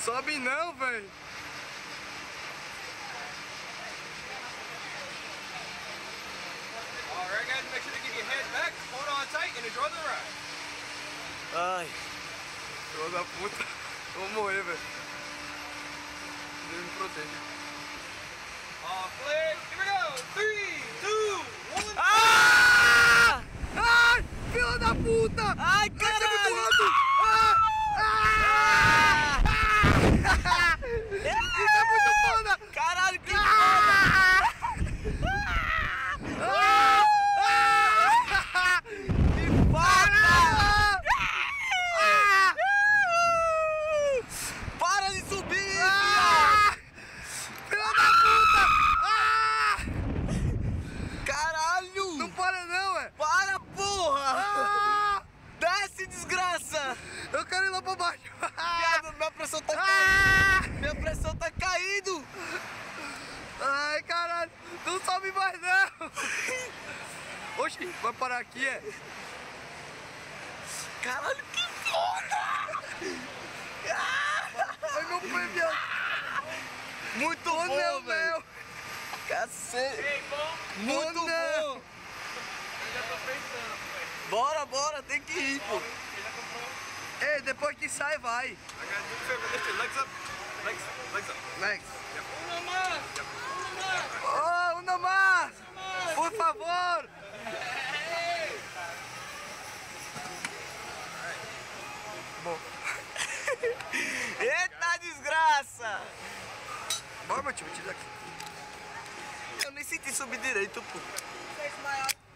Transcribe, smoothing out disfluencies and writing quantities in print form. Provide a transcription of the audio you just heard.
Sobe não, velho. Alright guys, make sure to keep your head back, hold on tight and enjoy the ride. Ai, filho da puta. Eu vou morrer, velho. Deus me proteja. Flip, here we go. 3, 2, 1. Ah! Ai, filho da puta! Ai, Tá caralho! muito alto! Isso é muito foda! Caralho, que Para de subir! Filho da puta! Caralho! Não para não, é? Para, porra! Desce, desgraça! Eu quero ir lá pra baixo! Viado, minha pressão tá caindo! Minha pressão tá caindo! Ai, caralho! Não sobe mais não! Oxi, vai parar aqui, é? Caralho, que foda! Ai, meu pé, viado! Muito Oh, bom, não, velho! meu! Cacete! Ei, bom? Muito Oh, não. bom! Eu já tô pensando, velho. Bora, bora, tem que ir, pô! Ele já comprou. Ei, depois que sai, vai! I gotta do a favor, lift your legs up. Legs up, legs up. Lex! Uno más! Uno más! Oh, uma mais! Por favor! Bom, Eita desgraça! bora, meu time, tira daqui. Eu nem senti subir direito, pô.